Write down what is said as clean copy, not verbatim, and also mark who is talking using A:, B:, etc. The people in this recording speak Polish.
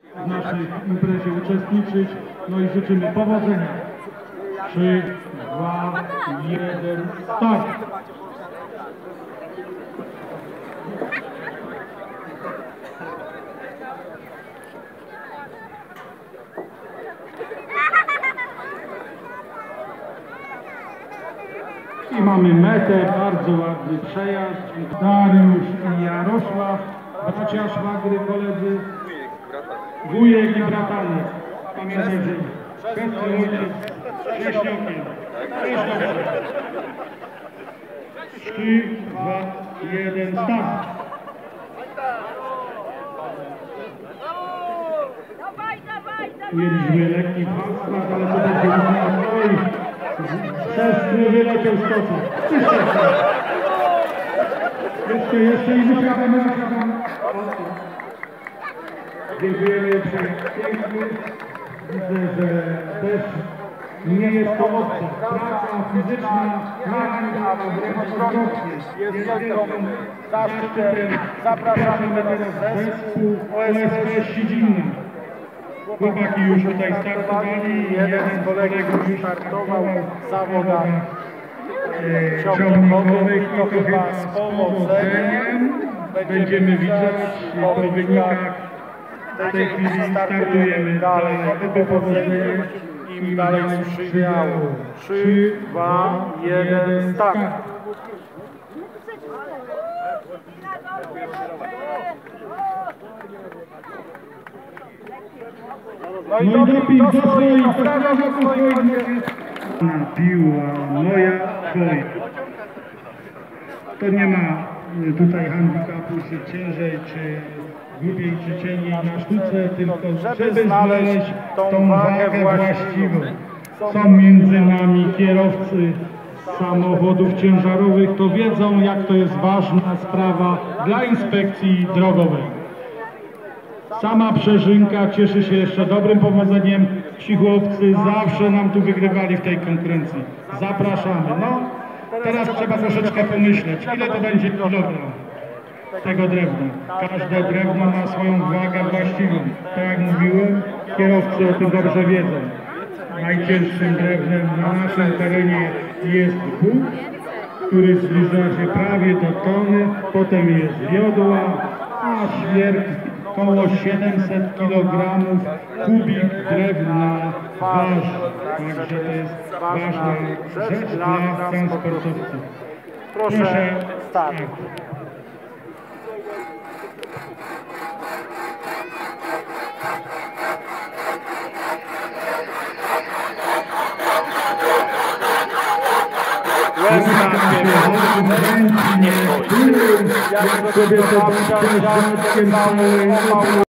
A: w naszej imprezie uczestniczyć. No i życzymy powodzenia. 3, 2, 1, start! I mamy metę, bardzo ładny przejazd. Dariusz i Jarosław, bracia, szwagry, koledzy, wujek i brataniec. Pamiętajcie, chętny ojciec, wcześniokiem. 3, 2, 1, start! Mieliśmy lekki falstart, ale to będzie już Sestry wyleciał z kocu. Jeszcze i wysiadamy. Dziękujemy pięknie. Widzę, że też nie jest to opcja. Praca fizyczna, naranga, wręcz odwrotnie. Jest wielką zaszczytem. Zapraszamy teraz zespół OSP Sidzina. Chłopaki już tutaj startowali, jeden z kolegów już startował w zawodach ciągnikowych i to chyba z powodzeniem będziemy widzieć po wynikach. W tej chwili startujemy dalej, oby powodzenie im dalej sprzyjało. 3, 2, 1, start! No i doping do swoich, piła moja, twoja. To nie ma tutaj handicapu, czy ciężej, czy głupiej, czy cieniej na sztuce, tylko żeby znaleźć tą wagę właściwą. Są między nami kierowcy samochodów ciężarowych, to wiedzą, jak to jest ważna sprawa dla inspekcji drogowej. Sama Przeżynka cieszy się jeszcze dobrym powodzeniem. Ci chłopcy zawsze nam tu wygrywali w tej konkurencji. Zapraszamy. No, teraz trzeba troszeczkę pomyśleć, ile to będzie kilogram tego drewna. Każde drewno ma swoją wagę właściwą. Tak jak mówiłem, kierowcy o tym dobrze wiedzą. Najcięższym drewnem na naszym terenie jest bóg, który zbliża się prawie do tony. Potem jest wiodła, a świerk około 700 kg kubik drewna waży. Także to jest ważna rzecz dla transportowców. Proszę start. Jak sobie to